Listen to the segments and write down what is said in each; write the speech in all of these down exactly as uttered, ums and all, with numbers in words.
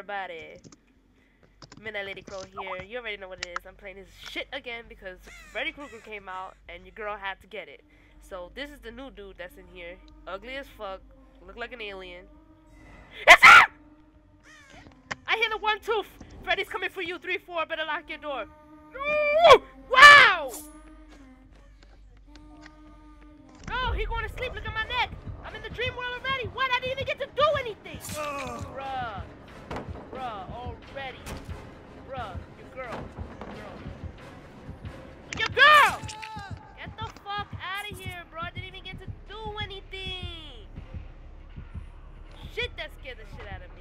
everybody? Midnight Lady Crow here. You already know what it is. I'm playing this shit again because Freddy Krueger came out and your girl had to get it. So this is the new dude that's in here. Ugly as fuck. Look like an alien. It's him! I hear the one tooth. Freddy's coming for you. Three, four. Better lock your door. Ooh, wow! Oh, he going to sleep. Look at my neck. I'm in the dream world already. What? I didn't even get to do anything. Bruh. Bruh. Already. Bruh. Your girl. Girl. Your girl! Get the fuck out of here, bro. I didn't even get to do anything. Shit, that scared the shit out of me.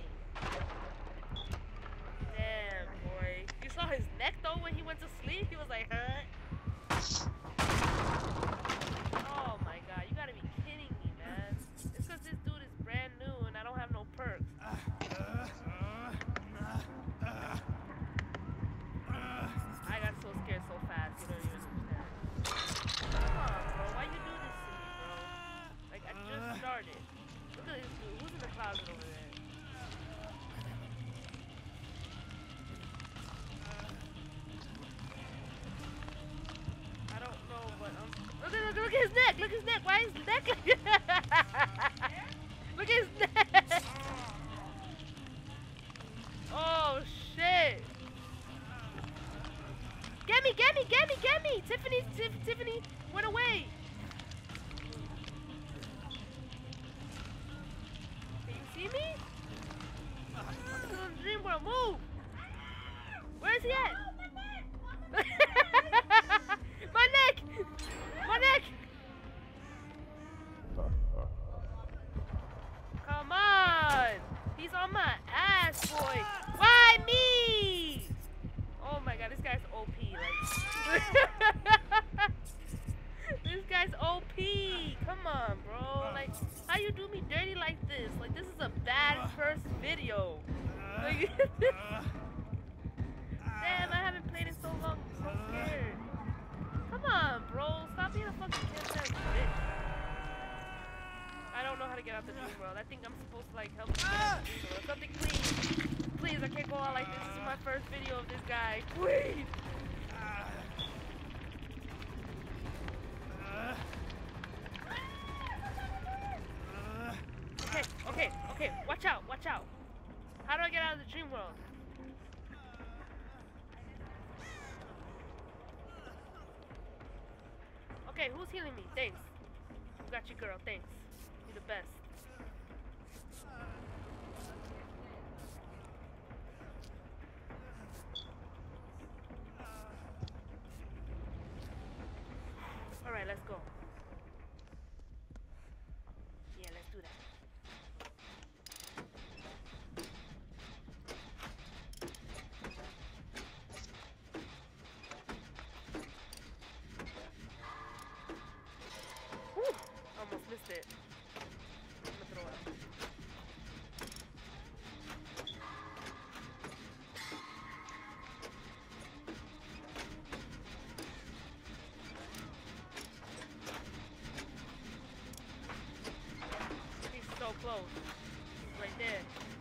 Damn, boy. You saw his neck, though, when he went to sleep? He was like, huh? Oh, my God. You gotta be kidding me, man. It's because this dude is brand new and I don't have no perks. I got so scared so fast, you don't even understand. Come on, bro. Why you do this to me, bro? Like, I just started. Look at this dude. Who's in the closet over there? I don't know, but um, look at look, look at his neck. Look at his neck. Why is his neck? Look at his neck. Oh shit! Get me! Get me! Get me! Get me! Tiffany! Tif Tiffany went away. Can you see me? I'm still in the dream world. Move! Where is he at? My neck! My neck! Come on! He's on my ass, boy! Why me? Oh my god, this guy's O P. Like, this guy's O P. Come on, bro. Like, how you do me dirty like this? Like, this is a bad first video. Like, damn, I haven't played in so long. I'm so scared. Come on, bro. Stop being a fucking kid, bitch. I don't know how to get out the dream world. I think I'm supposed to like help you get out the dream world. Something, please. Please, I can't go out like this. This is my first video of this guy. Please. Okay, okay, okay. Watch out, watch out. How do I get out of the dream world? Okay, who's healing me? Thanks. You got you, girl. Thanks. You're the best. Alright, let's go. Yeah, let's do that. Whew, almost missed it. I'm gonna throw it. He's so close. He's right there.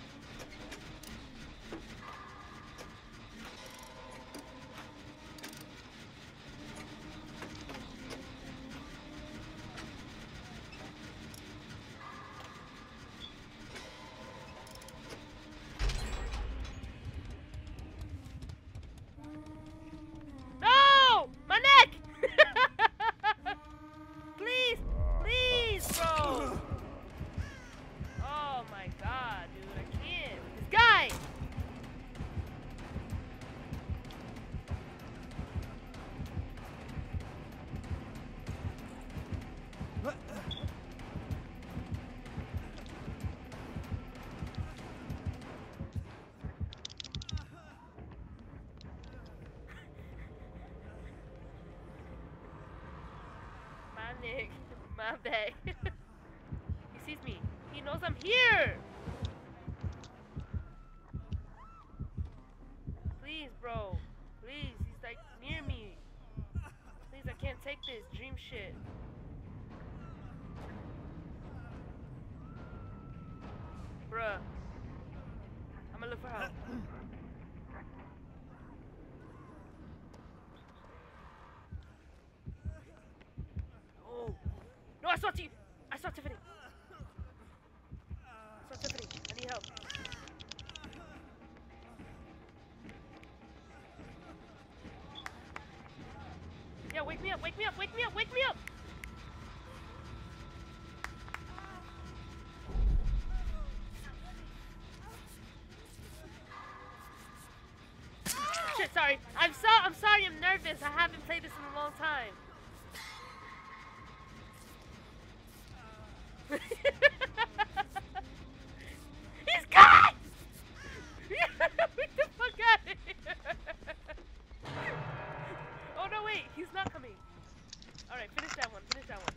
No! My neck! Please! Please, bro! Oh my god, dude, I can't. This guy! My neck, my back. He sees me. He knows I'm here! Please, bro. Please, he's like near me. Please, I can't take this dream shit. Bruh. I'm a little look for help. Oh. No, I saw T. I saw Tiffany. I saw Tiffany. I need help. Yeah, wake me up, wake me up, wake me up, wake me up! Shit, sorry. I'm so I'm sorry, I'm nervous. I haven't played this in a long time. He's gone! Get the fuck out of here! Oh no, wait, he's not coming. Alright, finish that one, finish that one.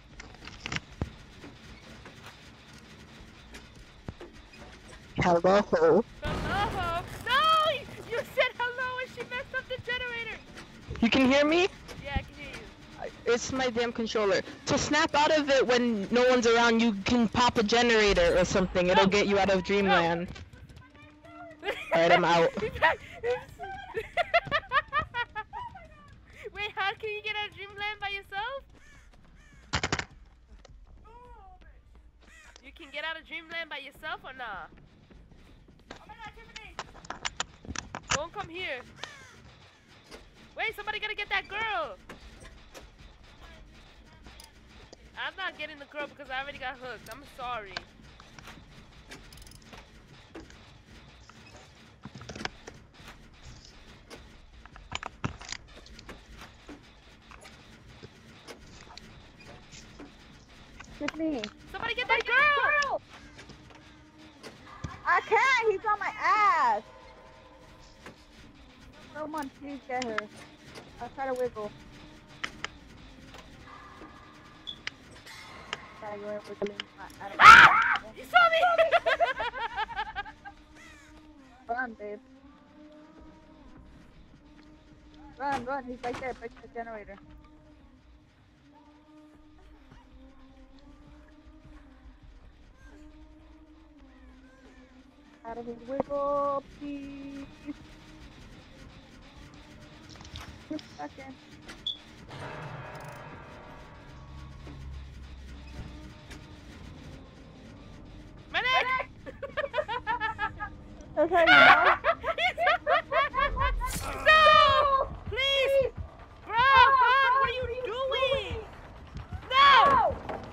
Hello. Hello? No! You said hello and she messed up the generator! You can hear me? Yeah, I can hear you. It's my damn controller. To snap out of it when no one's around, you can pop a generator or something. It'll No. get you out of Dreamland. No. Alright, I'm out. Wait, how can you get out of Dreamland by yourself? You can get out of Dreamland by yourself or nah? Oh my god, Tiffany! Don't come here. Wait, somebody gotta get that girl! I'm not getting the girl because I already got hooked. I'm sorry. Tiffany. Somebody get that girl! I can't. He's on my ass. Someone please get her. I'll try to wiggle. Try to go wiggling. I don't Ah! You saw me! Run, babe. Run, run. He's right there. Break the generator. Out of his wiggle, please. Just a second. Medic! That's how you know. No! Please! Bro, hon, what are you doing? No!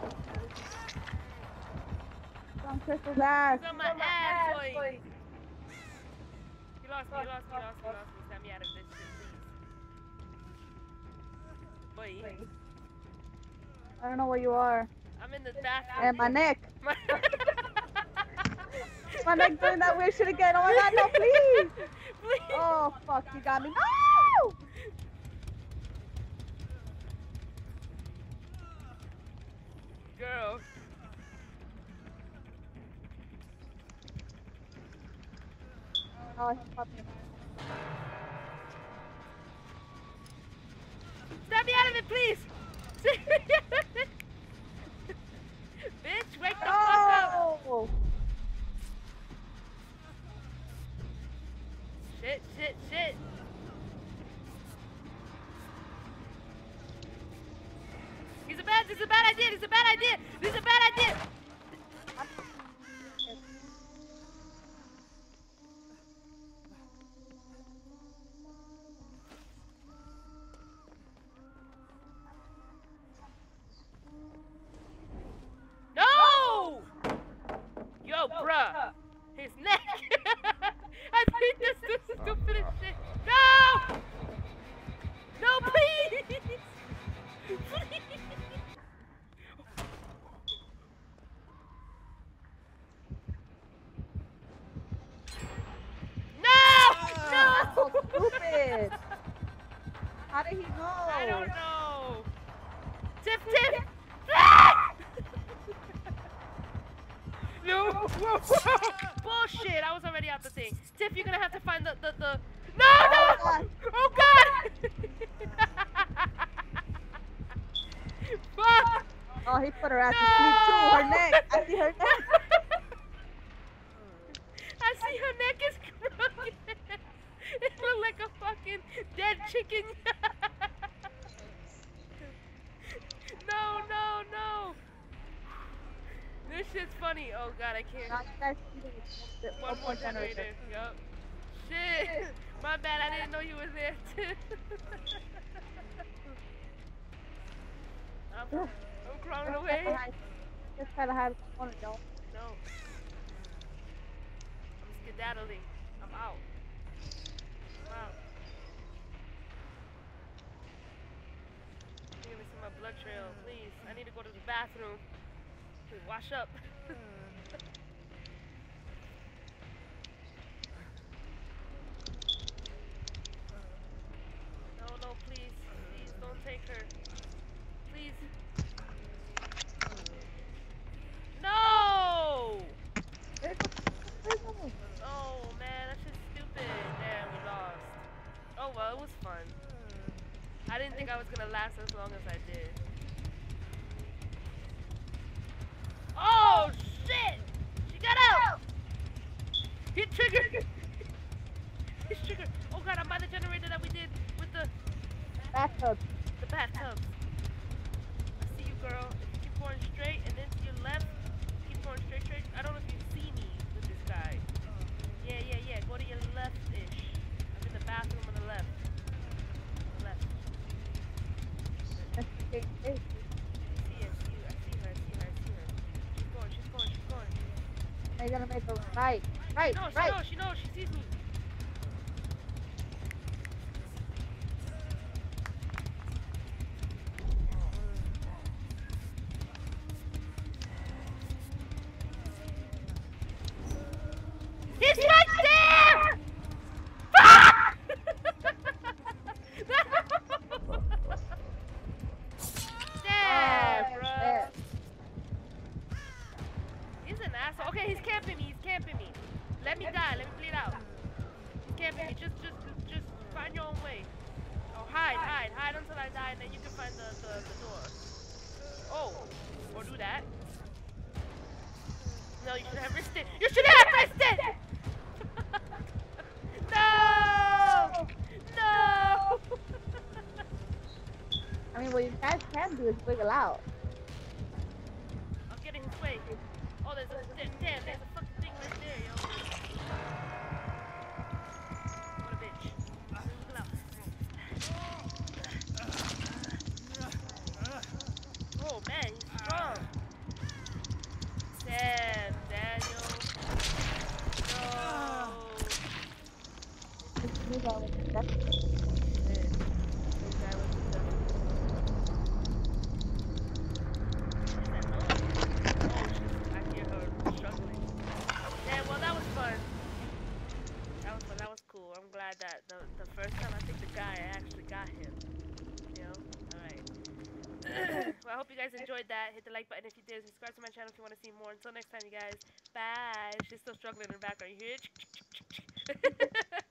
It's on Crystal's ass. It's on my ass, boy. You lost me, you lost me, you lost me, you lost me. Snap me out of this shit, please. Boy. I don't know where you are. I'm in the bathroom. And my neck. My My neck doing that weird shit again. Oh my god, no, please. Please. Oh, fuck, you got me. No! Girl. Oh, he's popping. Snap me out of it, please! Bitch, wake the fuck up! Oh! Shit, shit, shit! He's a bad, this is a bad idea, this is a bad idea! This is a bad idea! No! Yo, bruh! His neck! I think this is the stupidest shit! No! No, please! Please! No! No! So stupid. How did he know? I don't know. Tip, tip. Ah! No. Bullshit. I was already out the thing. Tiff, you're gonna have to find the the the. No, no. God. Oh God. Fuck. Oh, he put her ass to sleep too. Her neck. I see her neck. I see her neck is fucking dead chicken. No, no, no. This shit's funny. Oh god, I can't. Now you guys see the One more generator. Yup. Shit. My bad. I didn't know you were there too. I'm, I'm crawling away. Just try to hide one of y'all. No. I'm skedaddling. I'm out. I'm out. Give me some of my blood trail, please. I need to go to the bathroom. Please wash up. No, no, please. Please don't take her. Please. No! Oh man, that's just stupid. Damn, we lost. Oh well, it was fun. I didn't think I was gonna last as long as I did. Oh shit! She got out! Hit trigger! Hit trigger! Oh god, I'm by the generator that we did with the Bathtub. the bathtubs. I see you, girl. If you keep going straight and then to your left, keep going straight, straight. I don't know if you see me with this guy. Yeah, yeah, yeah. Go to your left-ish. I'm in the bathroom on the left. On the left. That's the thing. I see her, I see you. I see her, I see her, I see her. She's going, she's going, she's going. Now you gotta make a right. Right, No, she right. knows, she knows, she sees me. He's right there! Fuck! Damn, Oh, bro. shit. He's an asshole. Okay, he's camping me. He's camping me. Let me die. Let me bleed out. He's camping me. Just, just, just find your own way. Oh, hide, hide, hide until I die, and then you can find the, the, the door. Oh, or do that. No, you should have risked it. You should have risked it. No! No! I mean, what you guys can do is wiggle out. I'm getting his way. Oh, there's a damn, damn, there's a fucking thing right there, yo. What a bitch. Wiggle out. Oh man, he's strong. Damn, Daniel. No. Just move on with it. That's it. This guy was the Oh, she's, I hear her struggling. Yeah, well, that was fun. That was fun. That was cool. I'm glad that the, the first time I think the guy I actually got him. You know? Alright. Well, I hope you guys enjoyed that. Hit the like button if you did. Subscribe to my channel if you want to see more. Until next time, you guys. Bye. She's still struggling in the background. You hear it?